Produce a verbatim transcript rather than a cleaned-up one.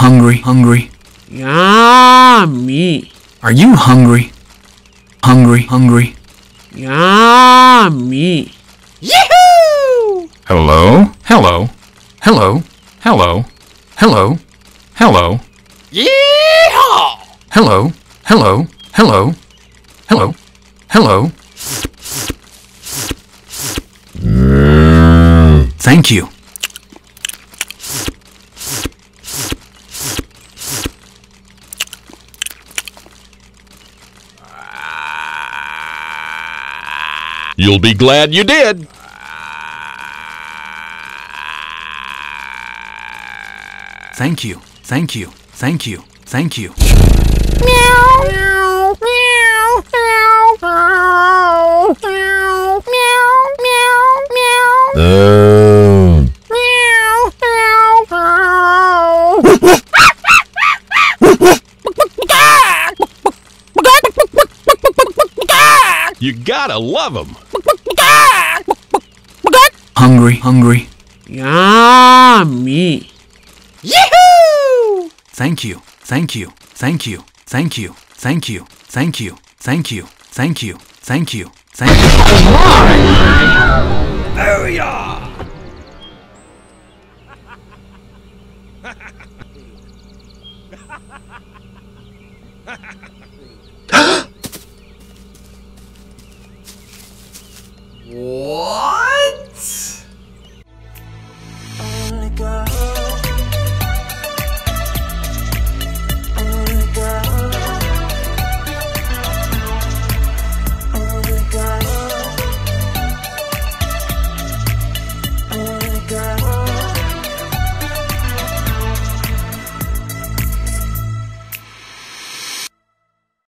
Hungry, hungry. Yummy. Are you hungry? Hungry, hungry. Yummy. Yahoo! Hello? Hello? Hello? Hello? Hello? Hello? Yeehaw! Hello? Hello? Hello? Hello? Hello? Thank you. You'll be glad you did. Thank you. Thank you. Thank you. Thank you. Meow, meow, meow, meow, meow, meow, meow, meow, meow. Meow, meow, meow. You gotta love them. Hungry, hungry. Yummy. Yahoo! Thank you. Thank you. Thank you. Thank you. Thank you. Thank you. Thank you. Thank you. Thank you. Thank you. Booyah! What?